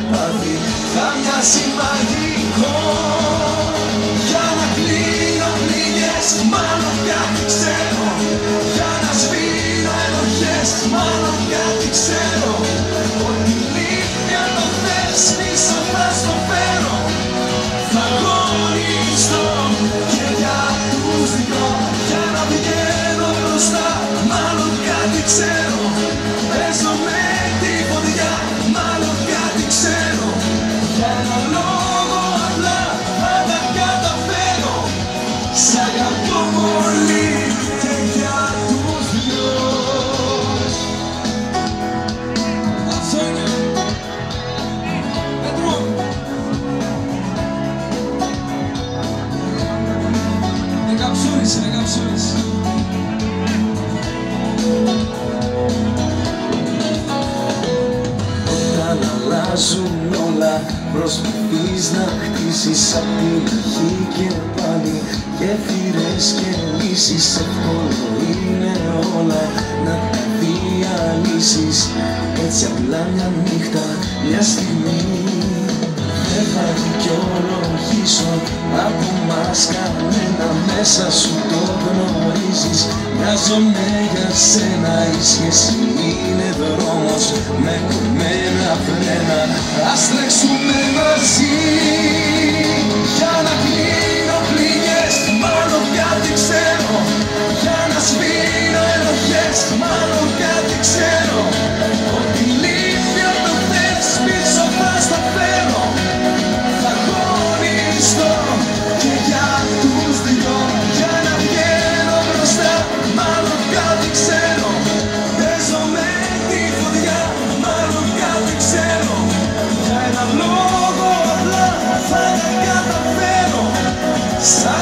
πάθει θα μοιάζει μαγικό. Για να κλείνω πληγές, μάλλον κάτι ξέρω. Για να σβήνω ενοχές, μάλλον κάτι ξέρω. Ότι λύπη αν το θες πίσω θα στο φέρω. Θα αγωνιστώ και για τους δυο. Για να βγαίνω μπροστά, μάλλον κάτι ξέρω. Παίζω με τη φωτιά, μάλλον κάτι ξέρω. Για ένα λόγο απλά θα τα καταφέρω. Σ' αγαπώ πολύ και για τους δυο. Αυτό είναι. Πέτρο. Είναι καψούρης, είναι καψούρης. Όταν αλλάζουν όλα, προσπαθείς να χτίσεις απ' την αρχή και πάλι. Γέφυρες και λύσεις, εύκολο είναι όλα να τα διαλύσεις. Έτσι απλά μια νύχτα, μια στιγμή δεν θα δικαιολογήσω από μας κανένα. Μέσα σου το γνωρίζεις, μοιάζομαι για σένα. Η σχέση είναι δρόμος με κομμένα φρένα. Ας τρέξουμε μαζί για να κλείνω πληγές, μάλλον κάτι ξέρω. Για να σβήνω ενοχές, μάλλον κάτι ξέρω. Ότι λύπη αν το θες πίσω θα στα φέρω. Θα αγωνιστώ και για τους δυο. Για να βγαίνω μπροστά, μάλλον κάτι ξέρω. Παίζω με τη φωτιά, μάλλον κάτι ξέρω. Για έναν λόγο απλά θα τα καταφέρω.